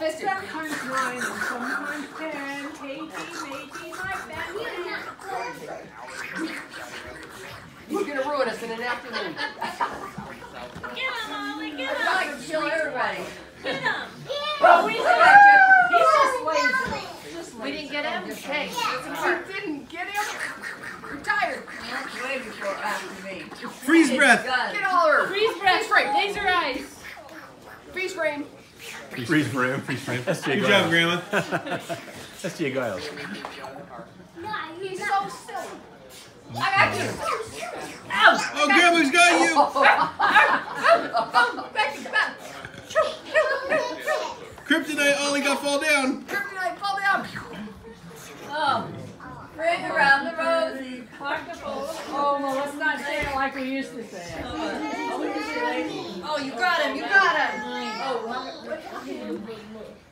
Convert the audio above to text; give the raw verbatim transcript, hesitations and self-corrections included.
twisted. Sometimes nine and sometimes ten. Eighteen, eighteen, like that. He's gonna ruin us in an afternoon. Get him, Ollie, get him. I like to kill everybody. Get him. Oh, we got you. He's just lazy. Just We didn't get him? Hey, We didn't get him. you're tired. Way before after me. Freeze breath. Get all her. Freeze breath. Freeze frame. Laser eyes. Freeze frame. Freeze frame. Freeze frame. That's Jay Good job, Giles. Grandma. That's Jay Giles. He's so silly. I got you. Ow. Oh, Grandma's got you. Becky, come on. Kryptonite Ollie got fall down. Kryptonite, fall down. Oh. Ring around the rosy. Oh, well, let's not say it like we used to say it. Oh, you got him, you got him. Oh, what?